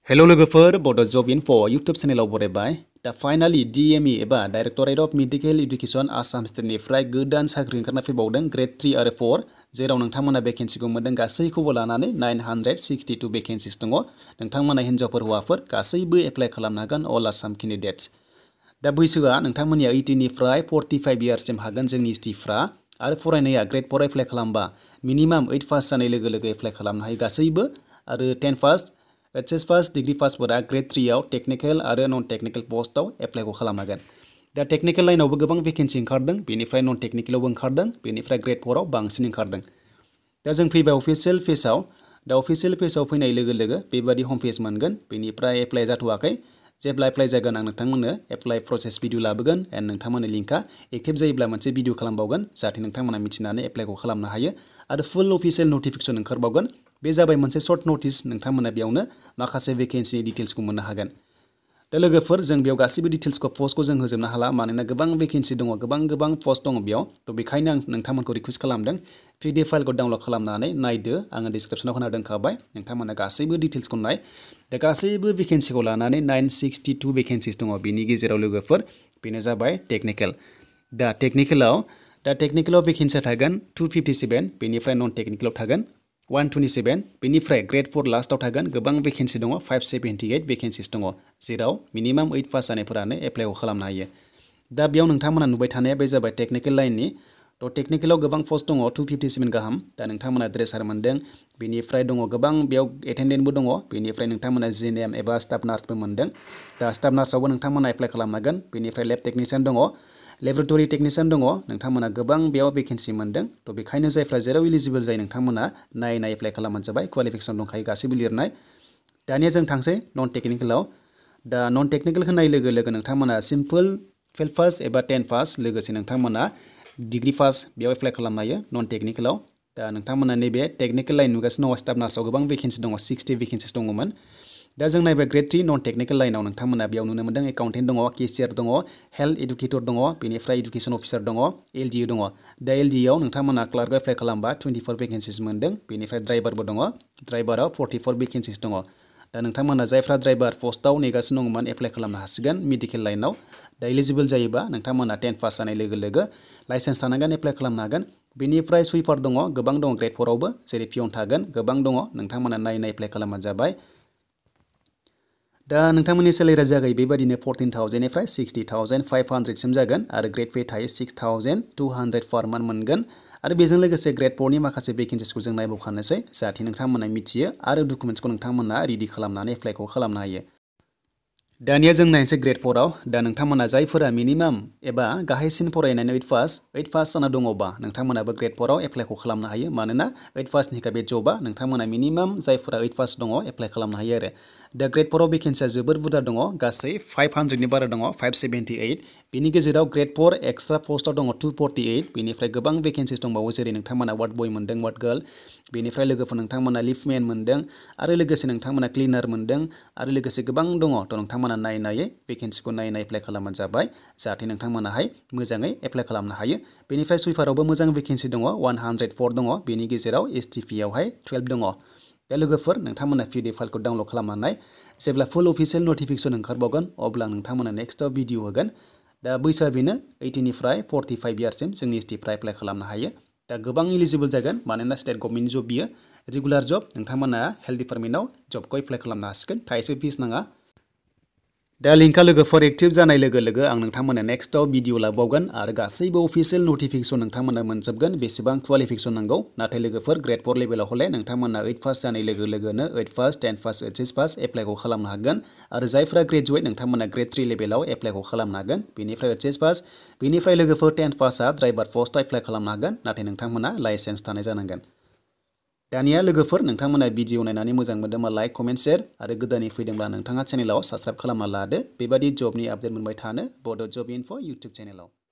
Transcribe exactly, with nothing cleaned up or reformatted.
Hello लोगोफोर Bodo Job Info YouTube चेनेलाव बरायबाय दा फाइनाली D M E एबा Directorate of Medical Education Assam स्टेटनिफ्राय गोदान साख्रि ओंखारना फैबावदों ग्रेड थ्री आरो फोर जेराव नोंथांमोना भेकेन्सिखौ मोनदों गासैखौबो लानानै nine hundred sixty two vacancies दङ नोंथांमोना हिन्जावफोर हौवाफोर गासैबो एप्लाइ खालामनो हागोन अल आसाम केन्डिडेट्स दा बैसोआ नोंथांमोननिया एइटिन निफ्राय फर्टिफाइभ इयार्ससिम हागोन जोंनि एसटिफ्रा आरो फरायनाया ग्रेड फोर एप्लाइ खालामबा मिनिमाम एइट पास जानाय लोगो लोगो एप्लाइ खालामनो हायो गासैबो आरो ten pass H S pass degree पासफोरा ग्रेड थ्री आव टेक्निकल आरो नन टेक्निकल पोस्टआव एप्लाइखौ खालामनो हागोन दा टेक्निकल लाइनावबो गोबां भेकेन्सि ओंखारदों बेनिफ्राय नन टेक्निकलावबो ओंखारदों बेनिफ्राय ग्रेड फोर आव बांसिन ओंखारदों दा जों फैबाय अफिसियेल पेजआव दा अफिसियेल पेजआव फैनाय लोगो लोगो बेबादि होम पेज मोनगोन बेनिफ्राय एप्लाइ जाथ'वाखै जेब्ला एप्लाइ जागोन आं नोंथांमोननो एप्लाइ प्रसेस भिडिअ लाबोगोन एन्ड नोंथांमोननो लिंकआ एक्टिभ जायोब्ला मोनसे भिडिअ खालामबावगोन जाहाथे नोंथांमोना मिथिनानै एप्लाइखौ खालामनो हायो आरो फुल अफिसियेल नटिफिकेसन ओंखारबावगोन बे जाबाय मोनसे सर्ट नटिस नोंथांमोना बेयावनो माखासे भेकेन्सिनि डिटेल्सखौ मोननो हागोन दा लोगोफोर जों बेयाव गासैबो डिटेल्सखौ पस्टखौ जों होजोबनो हाला मानोना गोबां भेकेन्सि दङ गोबां गोबां पस्ट दङ बेयाव थ' बेखायनो आं नोंथांमोनखौ रिक्वेस्ट खालामदों पिडिएफ फाइलखौ डाउनलड खालामनानै नायदो आङो डिसक्रिप्सनाव होना दोनखाबाय नोंथांमोना गासैबो डिटेल्सखौ नाय दा गासैबो भेकेन्सिखौ लानानै नाइन सिक्सटि टु भेकेन्सिस दङ बेनि गेजेराव लोगोफोर बेनो जाबाय टेक्निकल दा टेक्निकलाव दा टेक्निकलाव भेकेन्सिया थागोन टु फिफ्टि सेभेन बेनिफ्राय नन टेक्निकलाव थागोन वन टुवेन्टि सेभेन बेनिफ्राय ग्रेड फोर लास्टआव थागोन गोबां भेकेन्सि दङ फाइभ सेभेन्टि एइट भेकेन्सिस दङ जेराव मिनिमाम एइट पास जानायफोरानो एप्लाइखौ खालामनो हायो दा बेयाव नोंथांमोना नुबाय थानाया बे जाबाय टेक्निकल लाइननि थ' टेक्निकलाव गोबां पस्ट दङ टु फिफ्टि सेभेन गाहाम दा नोंथांमोना ड्रेसार मोनदों बेनिफ्राय दङ गोबां बेयाव एटेन्डेन्टबो दङ बेनिफ्राय नोंथांमोना जि एन एम एबा स्टाफ नार्सबो मोनदों दा स्टाफ नार्सआवबो नोंथांमोना एप्लाइ खालामनो हागोन बेनिफ्राय लेब टेकनिशियान दङ लेबरेटरि टेकनिशियान दङ नोंथांमोना गोबां बेयाव भेकेन्सि मोनदों थ' बेखायनो जायफ्रा जेराव इलिजिबल जायो नोंथांमोना नायै नायै एप्लाइ खालामबानो जाबाय क्वालिफिकेसन दंखायो गासैबो लिरनाय दानिया जों थांसै नन टेक्निकेलाव दा नन टेक्निकेल होनाय लोगो लोगो नोंथांमोना सिम्पल टुवेल्भ पास एबा टेन पास लोगोसे नोंथांमोना डिग्री पास बेयाव एप्लाइ खालामनो हायो नन टेक्निकेलाव दा नोंथांमोना नैबे टेक्निकेल लाइन नुगासिनो दङ स्टाफ नार्सआव गोबां भेकेन्सि दङ सिक्सटि भेकेन्सिस दङमोन दा जों नायबाय ग्रेड थ्री नन टेक्निकेल लाइनाव नोंथांमोना बेयाव नुनो मोनदों एकाउन्टेन्ट दङ केशियार दङ हेल्थ इडुकेटर दङ बेनिफ्राय इडुकेसन अफिसार दङ एल डि दङ दा एल डि आव नोंथांमोना क्लार्कआव एप्लाइ खालामबा टुवेन्टि फोर भेकेन्सिस मोनदों बेनिफ्राय ड्राइभारबो दङ ड्राइभाराव फर्टि फोर भेकेन्सिस दङ दा नोंथांमोना जायफ्रा ड्राइभार पस्टआव नेगासिनो दङमोन एप्लाइ खालामनो हासिगोन मेडिकेल लाइनाव दा इलिजिबल जायोबा नोंथांमोना टेन पास जानाय लोगो लोगो लाइसेन्स थानांगोन एप्लाइ खालामनो हागोन बेनिफ्राय सुइपार दङ गोबां दङ ग्रेड फोर आवबो जेरै पियन थागोन गोबां दङ नोंथांमोना नायै नायै एप्लाइ खालामबानो जाबाय दा नोंथांमोननि सेलेरिया जागायो बेबायदिनो फर्टिन थावजेन्डनिफ्राय सिक्सटि थावजेन्ड फाइभ हान्ड्रेडसिम जागोन आरो ग्रेड पे थायो six thousand two hundred per month मोनगोन आरो बेजों लोगोसे ग्रेड फोरनि माखासे भेकेन्सिसखौ जों नायबावखानोसै जाहाथे नोंथांमोना मिथियो आरो डकुमेन्ट्सखौ नोंथांमोना रेडि खालामनानै एप्लाइखौ खालामनो हायो दानिया जों नायनोसै ग्रेड फोर आव दा नोंथांमोना जायफोरा मिनिमाम एबा गाहायसिन फरायनानै ओइट पास ओइट पास जाना दङबा नोंथांमोनाबो ग्रेड फोर आव एप्लाइखौ खालामनो हायो मानोना ओइट पासनि थाखाय बे जबा नोंथांमोना मिनिमाम जायफोरा ओइट पास दङ एप्लाइ खालामनो हायो आरो दा ग्रेड फोर आव भेकेन्सिया जोबोर बुरजा दङ गासै फाइभ हान्ड्रेडनि बारा दङ फाइभ सेभेन्टि एइट बेनि गेजेराव ग्रेड फोर एक्सट्रा पस्टआव दङ टु फर्टि एइट बेनिफ्राय गोबां भेकेन्सिस दंबावो जेरै नोंथांमोना वार्ड बय मोनदों वार्ड गार्ल बेनिफ्राय लोगोफोर नोंथांमोना लिफ्टमेन मोनदों आरो लोगोसे नोंथांमोना क्लिनार मोनदों आरो लोगोसे गोबां दङ थ' नोंथांमोना नायै नायै भेकेन्सिखौ नायै नायै एप्लाइ खालामबानो जाबाय जाहाथे नोंथांमोनाहाय मोजाङै एप्लाइ खालामनो हायो बेनिफ्राय सुइपारावबो मोजां भेकेन्सि दङ वान हान्ड्रेड फर दङ बेनि गेजेराव एस टि पि आवहाय टुवेल्भ दङ दा लोगोफोर नोंथांमोना पिडिएफ फाइलखौ डाउनलड खालामनानै जेब्ला फुल अफिसियेल नटिफिकेसन ओंखारबावगोन अब्ला नोंथांमोना नेक्स्टआव भिडिअ होगोन दा बैसोआ बेनो एइटिन निफ्राय फर्टि फाइभ इयार्ससिम जोंनि एसटिफ्रा एप्लाइ खालामनो हायो दा गोबां इलिजिबल जागोन मानोना स्टेट गभर्नमेन्ट जब बियो रेगुलार जब नोंथांमोना हेल्थ डिपार्टमेन्टआव जबखौ एप्लाइ खालामनो हासिगोन थाइसे फिस नाङा दा लिंकआ लोगोफोर एक्टिभ जानाय लोगो लोगो आं नोंथांमोना नेक्स्टआव भिडिअ लाबावगोन आरो गासैबो अफिसियेल नटिफिकेसन नोंथांमोना मोनजोबगोन बेसेबां क्वालिफिकेसन नांगौ नाथाय लोगोफोर ग्रेड फोर लेभेलाव हले नोंथांमोना ओइट पास जानाय लोगो लोगोनो eight pass ten pass H S pass एप्लाइखौ खालामनो हागोन आरो जायफ्रा ग्रेजुवेट नोंथांमोना ग्रेड थ्री लेभेलाव एप्लाइखौ खालामनो हागोन बेनिफ्राय एच एस पास बेनिफ्राय लोगोफोर टेन पासआ ड्राइभार पस्टआव एप्लाइ खालामनो हागोन नाथाय नोंथांमोना लाइसेन्स थानाय जानांगोन दानिया लोगोफोर नोंथांमोना भिडिअ नायनानै मोजां मोनदोंबा लाइक कमेन्ट शेयार आरो गोदानै फैदोंब्ला नोंथाङा चेनेलाव साबस्क्राइब खालामना लादो बेबादि जबनि आपडेट मोनबाय थानो बड' जब इनफो इउटुब चेनेलाव